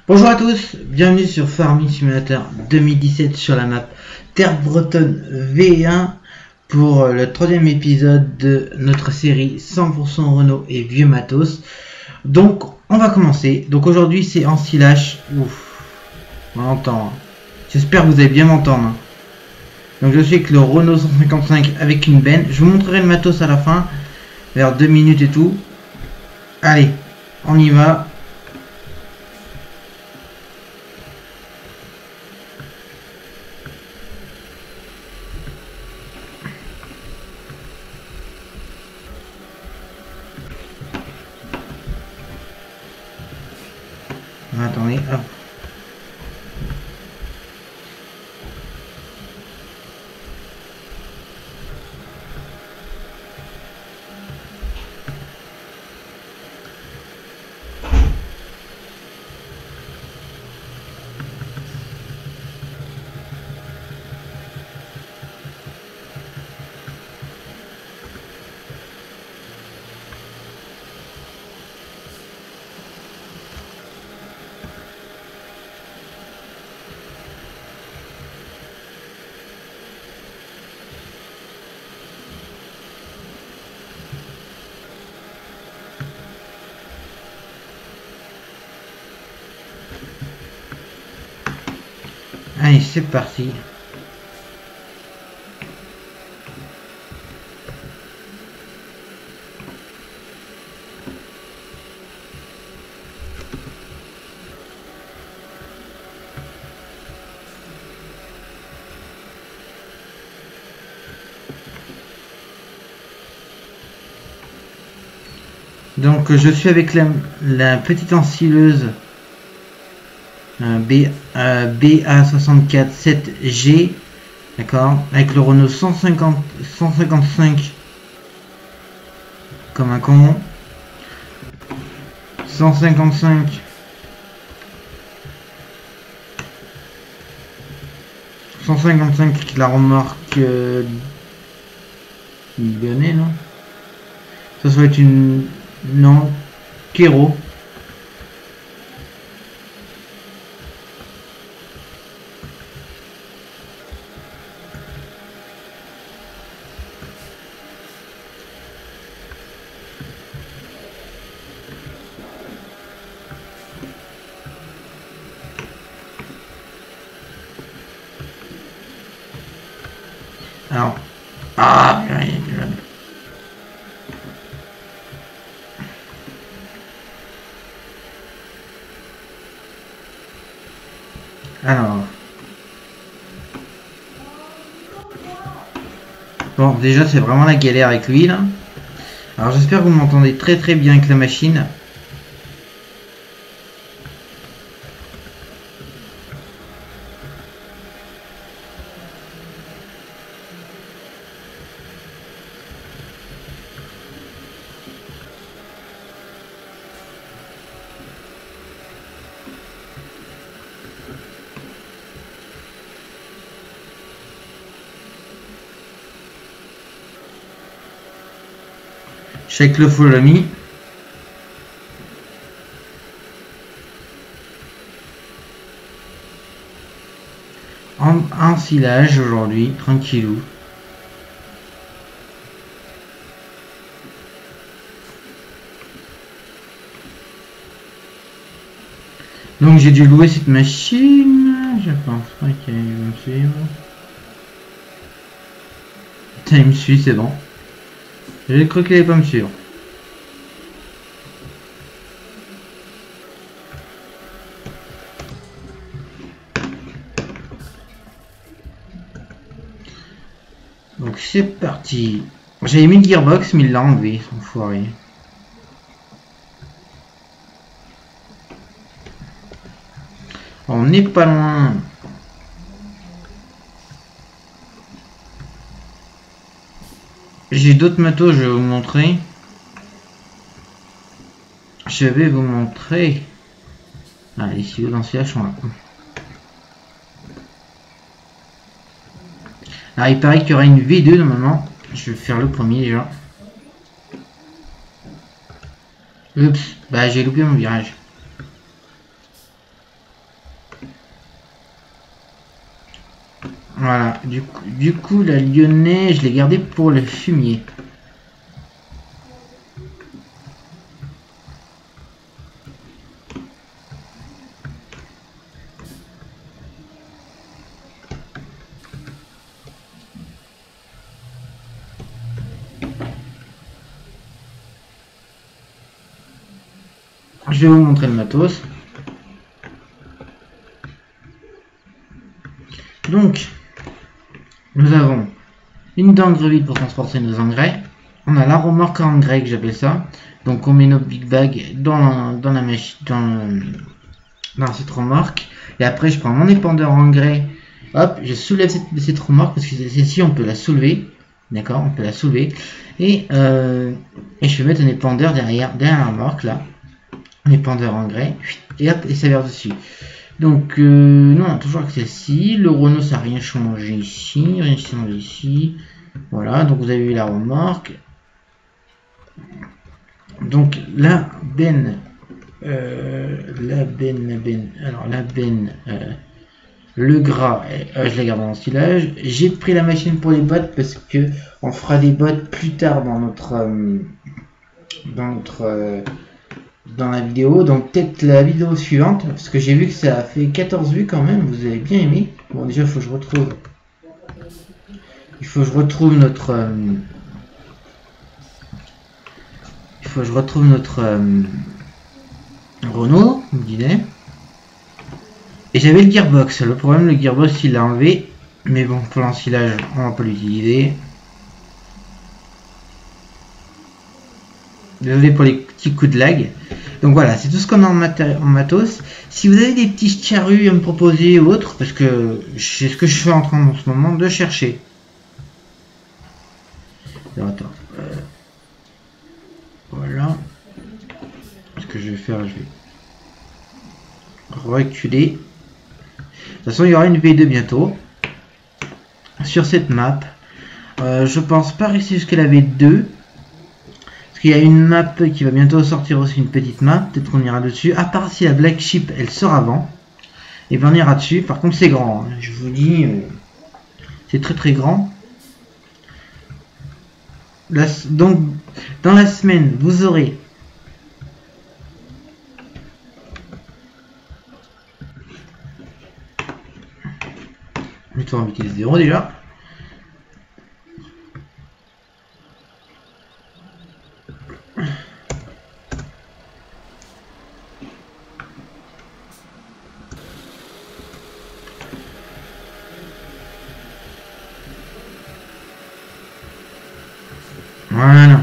Bonjour à tous, bienvenue sur Farming Simulator 2017 sur la map Terre Bretonne V1 pour le troisième épisode de notre série 100% Renault et vieux matos. Donc on va commencer. Donc aujourd'hui c'est en silage. Ouf, on entend. J'espère que vous allez bien m'entendre. Donc je suis avec le Renault 155 avec une benne. Je vous montrerai le matos à la fin, vers 2 minutes et tout. Allez, on y va. Attendez, hop. Allez, c'est parti. Donc je suis avec la petite ensileuse BA64 7G, d'accord, avec le Renault 155 comme un con, 155 avec la remorque Lyonnais, non, ça doit être une, non, Kero. Alors, alors, bon, déjà c'est vraiment la galère avec lui là. Alors j'espère que vous m'entendez très bien avec la machine. Check le follow me. En silage aujourd'hui, tranquillou. Donc j'ai dû louer cette machine. Je pense pas qu'elle va me suivre. Il me suit, c'est bon. J'ai cru qu'il allait pas me suivre. Donc c'est parti. J'avais mis le gearbox mais il l'a enlevé, son foiré. On n'est pas loin. J'ai d'autres matos, je vais vous montrer. Allez, si vous dans ce village, on va. Alors, il paraît qu'il y aura une V2 normalement. Je vais faire le premier déjà. Oups, bah j'ai loupé mon virage. Voilà, du coup la lyonnais, je l'ai gardé pour le fumier. Je vais vous montrer le matos. Donc, nous avons une dent vide pour transporter nos engrais. On a la remorque à engrais que j'appelle ça. Donc on met nos big bags dans la machine, dans cette remorque. Et après je prends mon épandeur engrais. Hop, je soulève cette remorque parce que celle-ci on peut la soulever. D'accord, on peut la soulever. Et je vais mettre un épandeur derrière la remorque là. Un épandeur engrais. Et hop, et ça vient dessus. Donc, non, toujours avec celle-ci. Le Renault, ça n'a rien changé ici. Rien changé ici. Voilà, donc vous avez vu la remorque. Donc, la benne. Alors, la benne. Le gras, je la garde en stylage. J'ai pris la machine pour les bottes parce que on fera des bottes plus tard dans la vidéo, donc peut-être la vidéo suivante, parce que j'ai vu que ça a fait 14 vues quand même, vous avez bien aimé. Bon, déjà il faut que je retrouve notre Renault, vous me disait. Et j'avais le gearbox. Le problème, le gearbox il l'a enlevé, mais bon, pour l'ensilage on va pas l'utiliser. Désolé pour les petits coups de lag. Donc voilà, c'est tout ce qu'on a en matos. Si vous avez des petits charrues à me proposer ou autre, parce que c'est ce que je suis en train en ce moment de chercher. Alors, attends. Voilà. Ce que je vais faire, je vais reculer. De toute façon, il y aura une V2 bientôt sur cette map. Je pense pas rester jusqu'à la V2. Parce qu'il y a une map qui va bientôt sortir aussi, une petite map, peut-être qu'on ira dessus. À part si la Black Sheep elle sort avant, et bien on ira dessus. Par contre c'est grand, hein. Je vous dis, c'est très très grand. Donc dans la semaine vous aurez plutôt en vitesse 0 déjà. Voilà.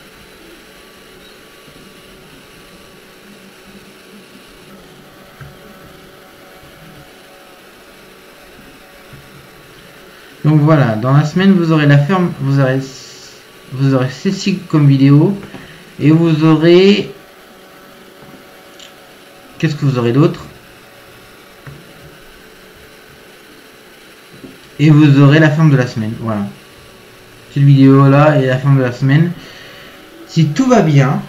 Donc voilà, dans la semaine vous aurez la ferme, vous aurez ceci comme vidéo et vous aurez, qu'est-ce que vous aurez d'autre? Et vous aurez la ferme de la semaine, voilà. Cette vidéo là et la fin de la semaine. Si tout va bien,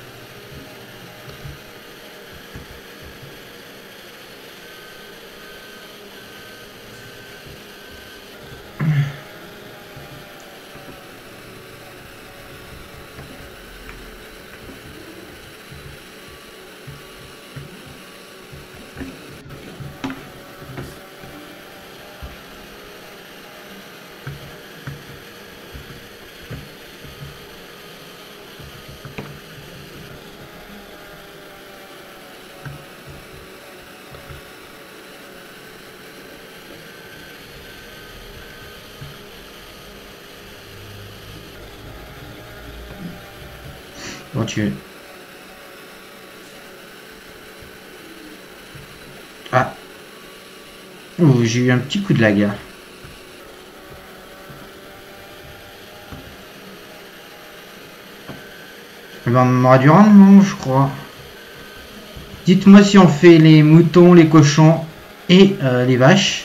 bon tu... Ah. Oh, j'ai eu un petit coup de lag là. Eh ben, on aura du rendement, je crois. Dites-moi si on fait les moutons, les cochons et les vaches.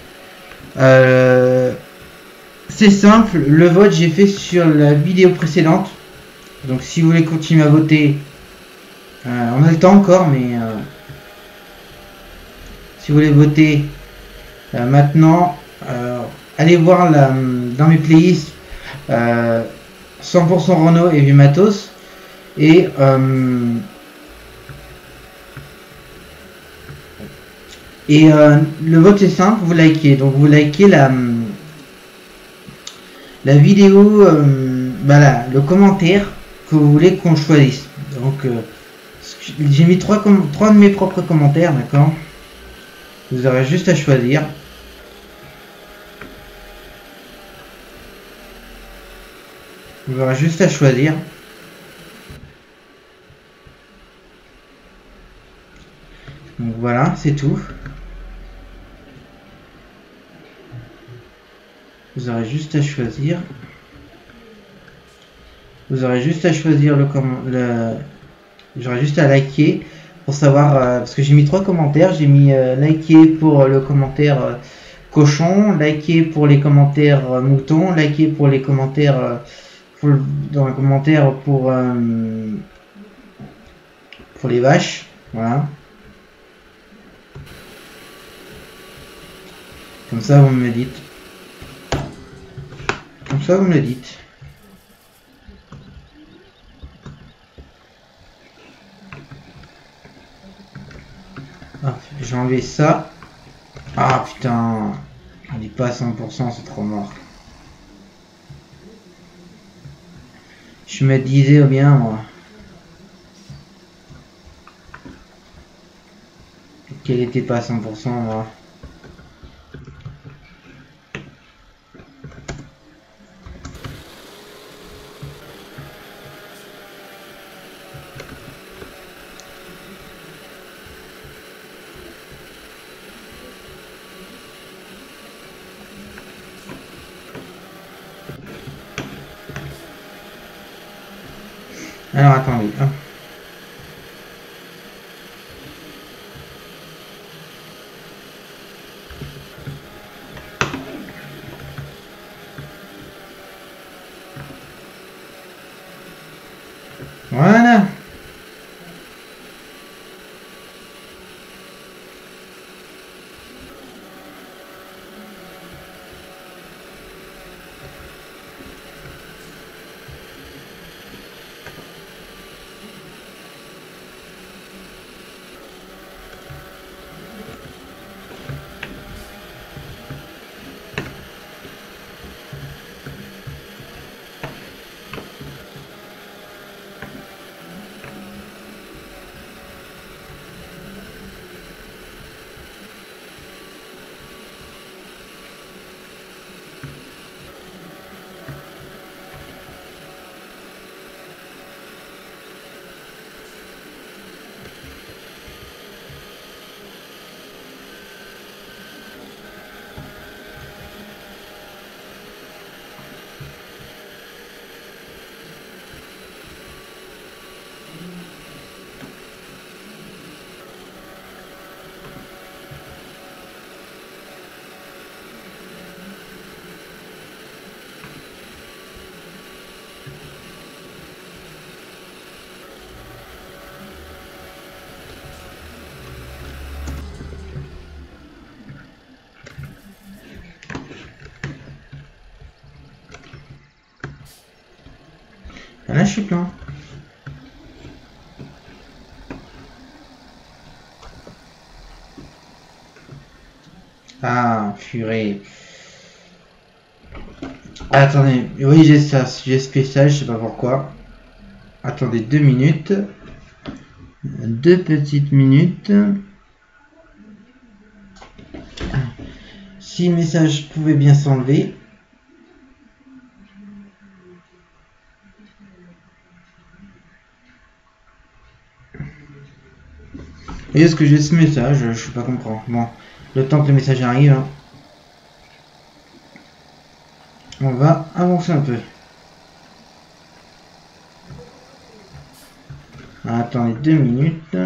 C'est simple, le vote j'ai fait sur la vidéo précédente. Donc si vous voulez continuer à voter, on a le temps encore, mais si vous voulez voter maintenant, allez voir dans mes playlists 100% Renault et vieux matos. Et le vote est simple, vous likez. Donc vous likez la vidéo, voilà, le commentaire que vous voulez qu'on choisisse. Donc j'ai mis trois de mes propres commentaires, d'accord. Vous aurez juste à choisir. Vous aurez juste à choisir. Donc voilà, c'est tout. Vous aurez juste à choisir. Vous aurez juste à choisir j'aurais juste à liker pour savoir, parce que j'ai mis 3 commentaires. J'ai mis liker pour le commentaire cochon, liker pour les commentaires mouton, liker pour les commentaires dans les commentaires pour les vaches. Voilà. Comme ça vous me dites. Comme ça vous me le dites. Ah, j'ai enlevé ça. Ah putain, on n'est pas à 100%, c'est trop mort. Je me disais bien moi qu'elle était pas à 100% moi. Alors attendez. Hein. Voilà. Là je suis plein. Ah, purée. Attendez, oui j'ai ça, j'ai spécial, je sais pas pourquoi. Attendez 2 minutes. 2 petites minutes. Si le message pouvait bien s'enlever. Et est-ce que j'ai ce message? Je sais pas comprendre. Bon, le temps que le message arrive, hein, on va avancer un peu. Attendez 2 minutes.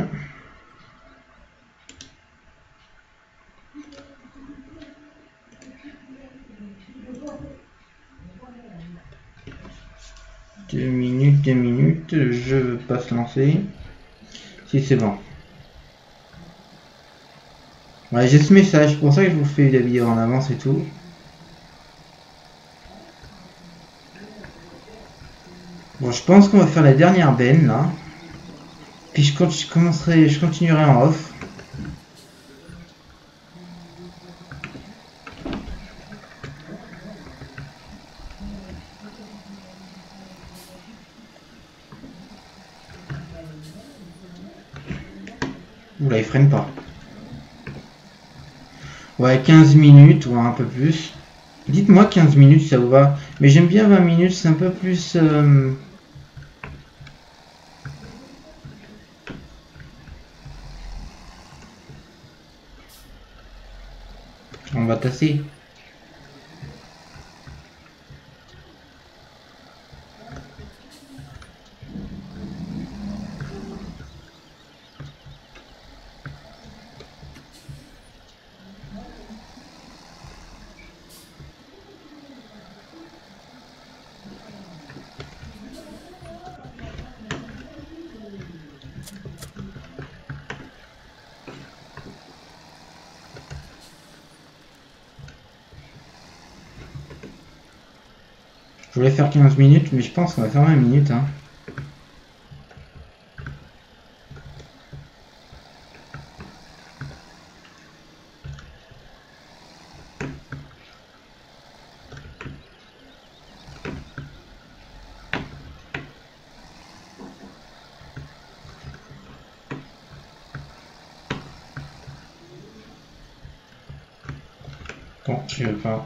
Deux minutes, je veux pas se lancer. Si c'est bon. Ouais, j'ai ce message, pour ça que je vous fais la vidéo en avance et tout. Bon, je pense qu'on va faire la dernière benne là. Puis je continuerai en off. Oula, il freine pas. Ouais, 15 minutes ou un peu plus. Dites-moi 15 minutes, ça vous va. Mais j'aime bien 20 minutes, c'est un peu plus... On va tasser. Je voulais faire 15 minutes, mais je pense qu'on va faire 20 minutes. Hein. Bon, je veux pas.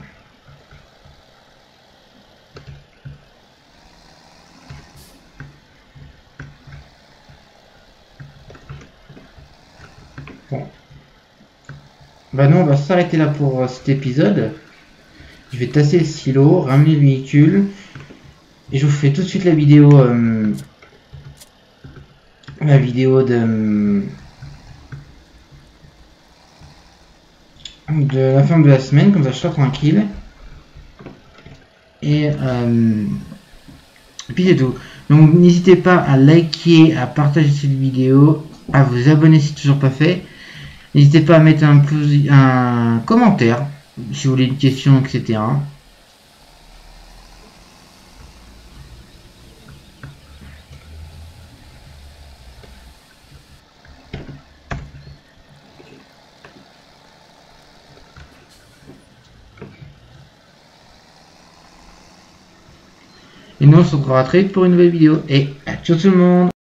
Bon. Bah non, on va s'arrêter là pour cet épisode. Je vais tasser le silo, ramener le véhicule. Et je vous fais tout de suite la vidéo de la fin de la semaine, comme ça je serai tranquille. Et puis c'est tout. Donc n'hésitez pas à liker, à partager cette vidéo, à vous abonner si toujours pas fait. N'hésitez pas à mettre un commentaire si vous voulez une question, etc. Et nous on se retrouvera très vite pour une nouvelle vidéo. Et à ciao tout le monde!